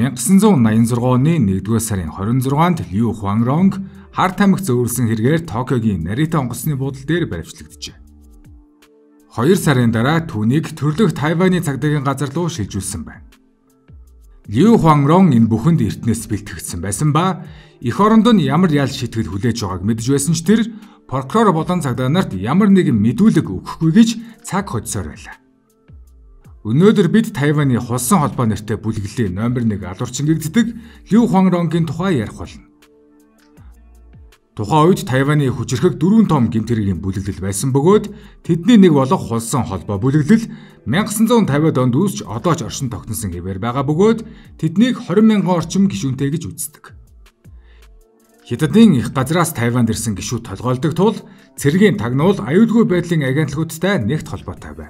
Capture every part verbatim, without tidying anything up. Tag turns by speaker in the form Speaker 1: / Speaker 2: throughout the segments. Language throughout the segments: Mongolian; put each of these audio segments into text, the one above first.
Speaker 1: 천구백팔십육 оны нэгдүгээр сарын хорин зургаанд Лю Хуанронг хар тамхи зөөвөрлсөн хэрэгээр Токиогийн Нарита онгоцны буудлын дээр баривчлагджээ. хоёр сарын дараа түүнийг төрлөх Тайваны цагдаагийн газар руу шилжүүлсэн байна. Лю Хуанронг энэ бүхэнд эртнээс бэлтгэгдсэн байсан ба эх оронд нь ямар ял шийтгэл хүлээж байгааг мэдж байсан ч тэр прокурор болон цагдаа нарт ямар нэгэн мэдүүлэг өгөхгүй гэж цаг хоцсоор байлаа. Өнөөдөр бид Тайваны хулсан холбоо нэртэй бүлэглэлийн номер нэг алуурч ингэгддэг Лю Хуанронгийн тухай ярих болно. Тухайн үед Тайваны хүчирхэг дөрвөн том гэмтэргийн бүлэглэл байсан бөгөөд тэдний нэг болох хулсан холбоо бүлэглэл мянга санаа тавиад онд үүсч одоо ч оршин тогтносон хэвээр байгаа бөгөөд тэднийг хорин мянган орчим гишүүнтэй гэж үздэг. Хятадын их газраас Тайванд ирсэн гишүүд толгойлдог тул цэргийн тагнуул аюулгүй байдлын агентлагуудтай нэгт холбоотой байв.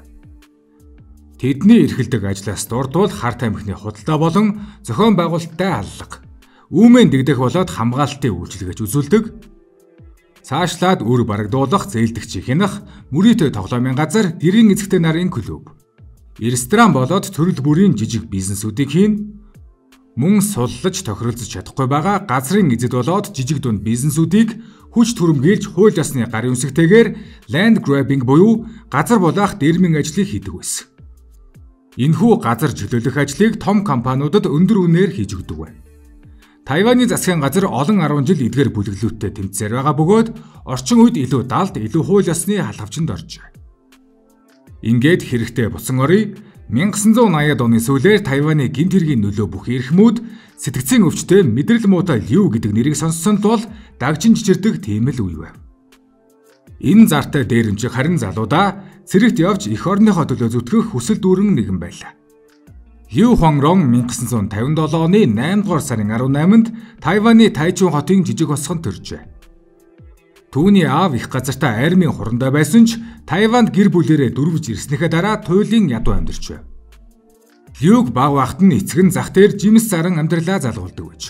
Speaker 1: Тэдний эрхэлдэг ажлаас дурдвал хар тамхины худалдаа болон зохион байгуулалттай аллага, үүмэн дэгдэх болоод хамгаалтын үйлчилгээч үзүүлдэг. Цаашлаад үр барагдуулах, зээлдэгч хянах, мөрөөдөө тоглоомын газар, гэрийн эзэгтэй нарын клуб, ресторан болоод төрөл бүрийн жижиг бизнесүүдийг хийн. Мөн суллаж тохиролцож чадахгүй байгаа газрын эзэд болоод жижиг дунд бизнесүүдийг хүч түрэмгийлж хууль ёсны гарын үсэгтэйгээр land grabbing буюу газар булаах дэрмийн ажлыг хийдэг байсан. Энэхүү газар чөлөөлөх ажлыг том компаниудад өндөр үнээр хийж өгдөг байна. Тайваны засгийн газар олон арван жил эдгээр бүлэглэлүүдтэй тэмцээр байгаа бөгөөд орчин үед илүү далд, илүү хууль ёсны халхавчанд оржээ. Ингээд хэрэгтэй бусан орой мянга санаа наяад оны сүүлээр Тайваны гэмт хэргийн нөлөө бүх эрхмүүд сэтгцийн өвчтөд мэдрэл муутай Лю гэдэг нэрийг сонссон тул дагжин чичирдэг тийм л үе байв. Энэ зартай дээрэмжиг харин залуудаа цэрэгт явж эх орныхоо төлөө зүтгэх хүсэл дүүрэн нэгэн байлаа. Лю Хуанронг мянга санаа тавьж долоо оны наймдугаар сарын арван найманд Тайваны Тайчун хотын жижиг осгонд төржээ. Түүний аав их газартаа армийн хурандаа байсан ч Тайванд гэр бүлээрээ дөрвж ирснийхээ дараа туйлын ядуу амьдарч байв. Люг баг багт нь эцэг нь зах дээр жимс заран амьдралаа залгуулдаг байж.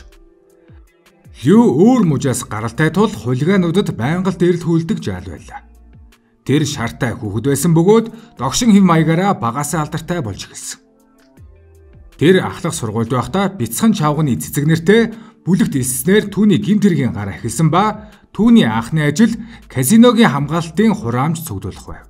Speaker 1: Лю өөр мужаас гаралтай тул хулигаануудад байнга л дээрл хүлдэг жаал байлаа. Тэр шартай хүүхэд байсан бөгөөд догшин хэм маягаараа багасаа алдартай болж эхэлсэн. Тэр ахлах сургуульд байхдаа бяцхан чавганы цэцэг нэртэй бүлэгт элснээр түүний гэмт хэргийн гараа эхэлсэн ба түүний анхны ажил казиногийн хамгаалтын хураамж цуглуулах байв.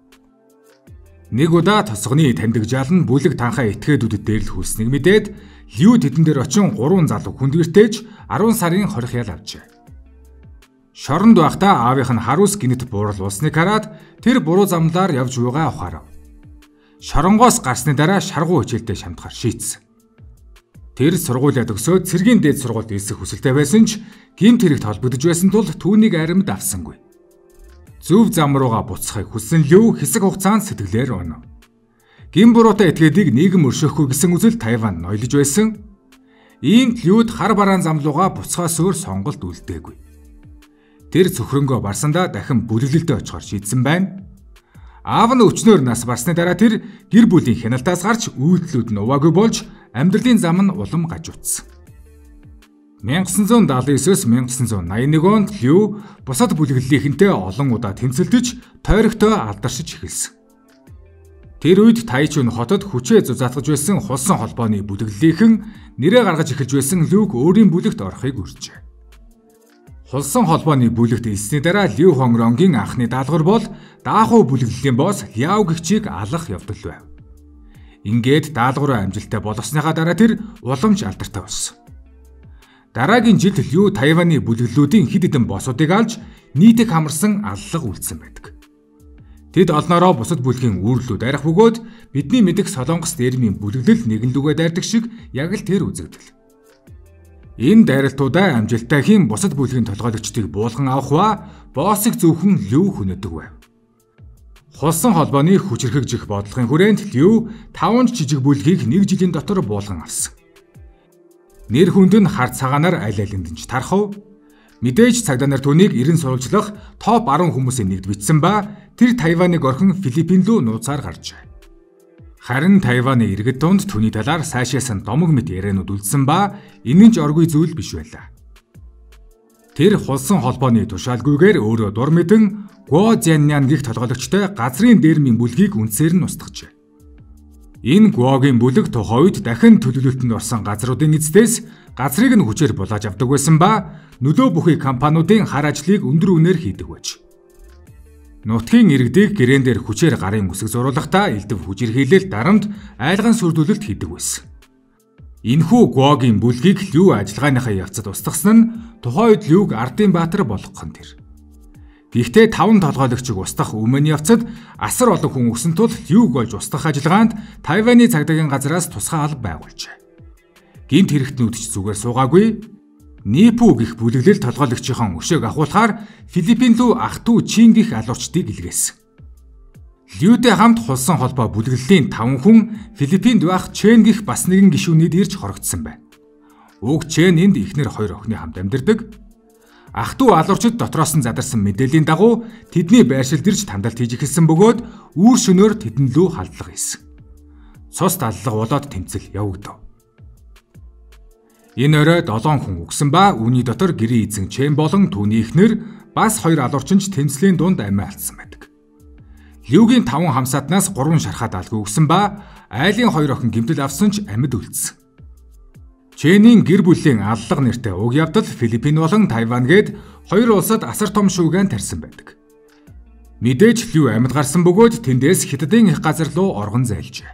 Speaker 1: Нэг удаа тосгоны таньдаг жаал нь бүлэг танхаа этгээдүүдэд дээрлэх хүлснийг мэдээд Лю тэдэн дээр очин гурван залуу хүндгэртээж арван сарын хорих ял авчээ. Шоронд байхдаа аавынх нь харуус гинэт буурал уусныг хараад тэр буруу замлаар явж буйгаа ухаарав. Шоронгоос гарсны дараа шаргуу хичээлдээ шамтахаар шийдсэн. Тэр сургуулиа төгсөөд цэргийн дээд сургуульд элсэх хүсэлтэй байсан ч гэмт хэрэгт холбогдож байсан тул түүнийг аримд авсангүй. Зөв зам руугаа буцахыг хүссэн Лю хэсэг хугацаанд сэтгэлээр унав. Гин буруутай этгээдийг нийгэм өршөөхгүй гэсэн үзэл Тайван ноёлж байсан. Иймд Люд хар бараан замлууга буцхаас өөр сонголт үлдээгүй. Тэр цөхрөнгөө барсандаа дахин бүлэглэлдээ очихоор шийдсэн байна. Аав нь өчнөөр нас барсны дараа тэр гэр бүлийн хяналтаас гарч үйлдэлүүд нь уваагүй болж амьдралын зам нь улам гажуудсан. мянга санаа даалгын девятөөс мянга санаа найман нэг онд Лю бусад бүлэглэлийнхэнтэй олон удаа тэмцэлдэж тойрогтой алдаршиж эхэлсэн. Тэр үед Тайчун хотод хүчээ зузаатгаж байсан хулсан холбооны бүлэглэлийнхэн нэрээ гаргаж эхэлж байсан Люг өөрийн бүлэгт орохыг үржээ. Хулсан холбооны бүлэгт элсний дараа Лю Хуанронгийн анхны даалгавар бол даахуу бүлэглэлийн босс Яо гэгчийг алах явдал байв. Ингээд даалгавраа амжилттай болгосныхаа дараа тэр уламж алдартай болсон. Дараагийн жилд Лю Тайваны бүлэглэлүүдийн хэд хэдэн боссуудыг алж нийтийг хамарсан аллага үлдсэн байдаг. Тэд олноороо бусад бүлгийн үүрлүүд арих бөгөөд бидний мэдих Солонгос дэрмийн бүлэглэл нэгэн лүгээ дайрдаг шиг яг л тэр үзэгдэл. Энэ дайралтуудаа амжилттай хийн бусад бүлгийн толгойлогчдыг буулган авах ба боссыг зөвхөн Лю хүнэдэг байв. Хулсан холбооны хүчирхэгжих бодлогын хүрээнд Лю таван жижиг бүлгийг нэг жилийн дотор буулган авсан. Нэр хүнд нь хар цагаанаар аль алинд нь тархав. Мэдээж цагдаа нар түүнийг эрен сурвалжлах топ арван хүмүүсийн нэгд бичсэн ба тэр Тайваныг орхин Филиппин рүү нууцаар гарчээ. Харин Тайваны иргэд дунд түүний талаар сайшаас нь домог мэт яриануд үлдсэн ба энэ нь ч оргүй зүйл биш байлаа. Тэр хулсан холбооны тушаалгүйгээр өөрөө дур мэдэн Го Зяннян гих толгойлогчтой газрын дээрмийн бүлгийг үнсээр нь устгажээ. Энэ Гуогийн бүлэг тухайн үед дахин төлөвлөлтөнд орсон газруудын эздээс газрыг нь хүчээр булааж авдаг байсан ба нөлөө бүхий компаниудын хар ажлыг өндөр үнээр хийдэг байж. Нутгийн иргэдийг гэрээн дээр хүчээр гарын үсэг зуруулахдаа элдв хүчирхийлэл дарамт айлган сүрдүүлэлт хийдэг байсан. Энэхүү Гуогийн бүлгийг Лю ажиллагааныхаа явцад устгасан нь тухайн үед Люг ардын баатар болгохон тэр. Гэхдээ таван толгойлогчийг устгах өмнө явцад асар олон хүн өгсөн тул Люг болж устгах ажиллагаанд Тайваны цагдаагийн газраас тусгай алба байгуулжээ. Гэмт хэрэгтнүүд ч зүгээр суугаагүй. Нипу гэх бүлэглэл толгойлогчийн өшөөг ахуулахаар Филиппин руу ах дүү Чин гэх алуурчдыг илгээсэн. Лютэй хамт хулсан холбоо бүлэглэлийн таван хүн Филиппинд байх Чен гэх бас нэгэн гишүүнийд ирж хорогдсон байна. Уг Чен энд эхнэр хоёр охины хамт амьдардаг. Ах дүү алуурчид дотроос нь задарсан мэдээллийн дагуу тэдний байршилд ирж тандалт хийж эхэлсэн бөгөөд үүр шөнөөр тэдэн лүү халдлага хийсэн. Цус даллага болоод тэмцэл явагдав. Энэ орой долоон хүн өгсөн ба үүний дотор гэрээ эзэн Чен болон түүний эхнэр бас хоёр алуурчинч тэмцлийн дунд амиа алдсан байдаг. Люгийн таван хамсаатнаас гурван шархаад алгүй өгсөн ба айлын хоёр охин гэмтэл авсан ч амьд үлдсэн. Ченийн гэр бүлийн аллага нэртэй уг явдал Филиппин болон Тайван гээд хоёр улсад асар том шүүгэн тарьсан байдаг. Мэдээж Лю амьд гарсан бөгөөд тэндээс хятадын их газар руу оргон зайлжээ.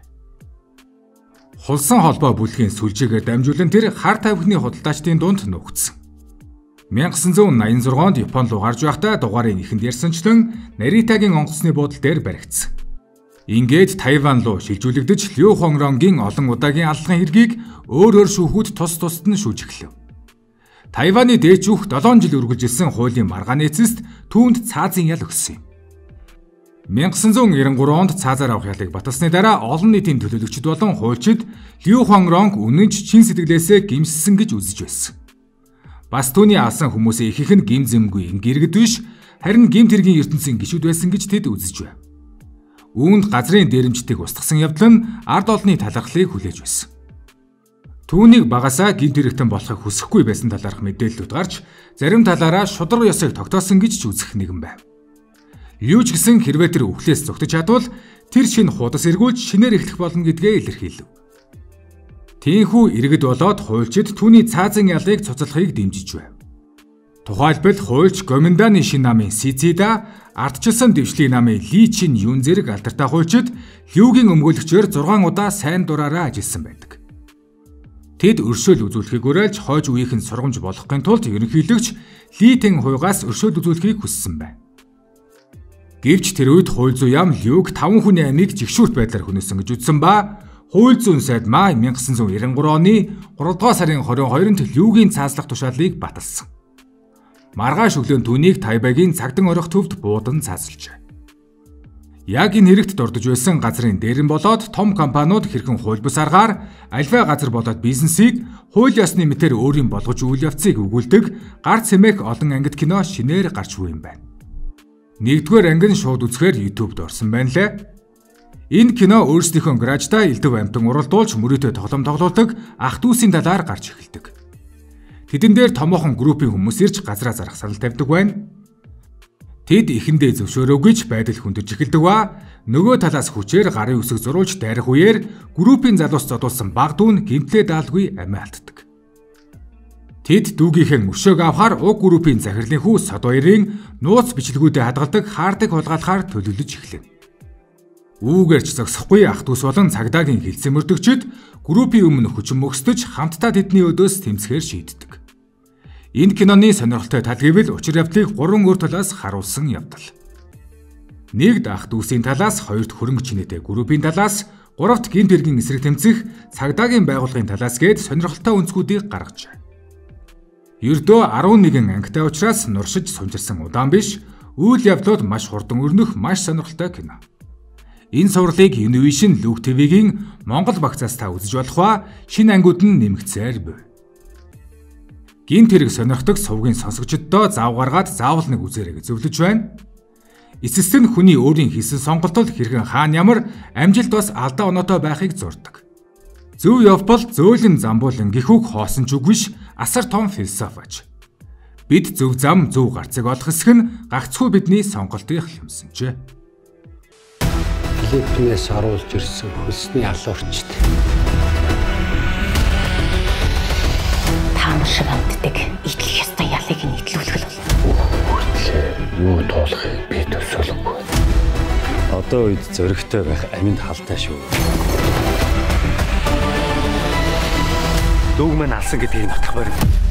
Speaker 1: Хулсан холбоо бүлгийн сүлжээгээр дамжуулан тэр хар тавхины худалдаачдын дунд нуугдсан. мянга девятьсот восемьдесят шесть онд Япон руу гарч байхдаа дугаарын эхэнд ярьсанчлан Наритагийн онгоцны буудлын дээр баригдсан. Ингээд Тайван руу шилжүүлэгдэж Лю Хонгронгийн олон удаагийн аллагын хэргийг өөр өөр шүүхүүд тус тусад нь шүүж эхлэв. Тайваны дээд шүүх долоон жил үргэлжилсэн хуулийн маргааны эцэст түүнд цаазын ял өгсөн юм. мянга девятьсот девяносто три онд цаазаар авах ялыг баталсны дараа олон нийтийн төлөөлөгчд болон хуульчид Лю Хонгронг үнэнч чин сэтгэлээсээ гимссэн гэж үзэж байсан. Бас түүний алсан хүмүүсийн их их нь гим зэмгүй ингэргэд биш, харин гимт хэргийн ертөнцийн гишүүд байсан гэж тэд үзэж байв. Үүнд газрын дээрэмчдийг устгасан явдал нь ард олонний талархлыг хүлээж байсан. Түүнийг багасаа гимт хэрэгтэн болохыг хүсэхгүй байсан талаарх мэдээллүүд гарч зарим талаараа шудраг ёсыг тогтоосон гэж ч үзэх нэгэн байв. Лю ч гэсэн хэрвээ тэр өвхлээс зүгтэж чадвал тэр шинэ хуудас эргүүлж шинээр эхлэх болно гэдгээ илэрхийлв. Тийхүү иргэд болоод хуульчид түүний цаазын ялыг цуцлахыг дэмжиж байв. Тухайлбал хуульч Гоминданы шин намын Сицида, ардчилсан дэвшлийн намын Ли Чин Юн зэрэг алдартай хуульчид Люгийн өмгөөлөгчөөр зургаан удаа сайн дураараа ажилласан байдаг. Тэд өршөөл үзүүлэхийг уриалж хойж үеийнхэн сургамж болгохын тулд ерөнхийлөгч Ли Тэн хуйгаас өршөөл үзүүлэхийг хүссэн байна. Гэвч тэр үед хууль зүйн яам Люг таван хүний амийг жигшүүрт байдлаар хөнөөсөн гэж үзсэн ба хууль зүйн сайд май мянга девятьсот девяносто три оны гуравдугаар сарын хорин хоёрнд Люгийн цааслах тушаалыг баталсан. Маргааш өглөө түүнийг Тайбэгийн цагдан орох төвд буудан цаасалжээ. Яг энэ хэрэгт дурдж байсан газрын дээрэн болоод том компаниуд хэрхэн хууль бус аргаар альва газар болоод бизнесийг хууль ёсны мэтээр өөрийн болгож үйл явцыг өгүүлдэг гар цэмээх олон ангид кино шинээр гарч буй юм байна. Нэгдүгээр анги нь шууд үзэхээр YouTube-д орсон байна лээ. Энэ кино өөрсдийнхөө гараждаа элдв амтан уралдуулж мөрөөдөө тоглоом тоглуулдаг ах дүүсийн талаар гарч эхэлдэг. Тэдэн дээр томоохон группийн хүмүүс ирж газраа зарах санал тавьдаг байна. Тэд эхэндээ зөвшөөрөөгүй ч байдал хүндэрч эхэлдэг ба нөгөө талаас хүчээр гарын үсэг зурулж дайрах үеэр группийн залуус зодуулсан баг дүүн гэмтлээ даалгүй амиа алддаг. Тэд дүүгийнхээ өшөөг авахаар уг группийн захирлын хүү Сод хоёрын нууц бичлэгүүдэд хадгалдаг хаардыг хулгайлахаар төлөвлөж эхлэв. Үүгээр ч зогсохгүй ах дүүс болон цагдаагийн хилцэн мөрдөгчд группийн өмнө хүчин мөхсдөж хамтдаа тэдний өдөөс тэмцэхээр шийддэг. Энэ киноны сонирхолтой тал гэвэл учир явдлыг гурван өөр талаас харуулсан явдал. Нэгд ах дүүсийн талаас, хоёрт хөрөнгө чинээтэй группийн талаас, гуравт гэмт хэргийн эсрэг тэмцэх цагдаагийн байгууллагын талаас гээд сонирхолтой өнцгүүдийг гаргажээ. Ердөө арван нэгэн ангитай учраас нуршиж сунжирсан удаан биш, үйл явдлууд маш хурдан өрнөх маш сонирхолтой кино. Энэ сурлыг Univision Luke ти ви-гийн Монгол багцаас та үзэж болох ба шинэ ангиуд нь нэмэгдсээр буй. Гэмт хэрэг сонирхдог сувгийн сонсогчдоо зав гаргаад заавал нэг үзээрэй гэж зөвлөж байна. Эцэст нь хүний өөрийн хийсэн сонголтод хэрхэн хаана ямар амжилт бас алдаа оноотой байхыг зурдаг. Зөв явбал зөөлөн замбуулан гихүүг хоосон ч үгүй ш асар том философич. Бид зөв зам зөв гарцыг олох хэсэг нь гагцхүү бидний сонголтын юмсан ч.
Speaker 2: Филиппинээс оруулж ирсэн хөлсний алуурчд.
Speaker 3: Таамаг шиг амтдаг идэх ёстой ялыг нь идлүүлэх л бол.
Speaker 2: Хүртлээ юу туулахыг би төсөөлөхгүй.
Speaker 4: Одоо үед зөрөгтэй байх аминд халтай шүү.
Speaker 5: Дүүг мань алсан гэдгийг нутах барив.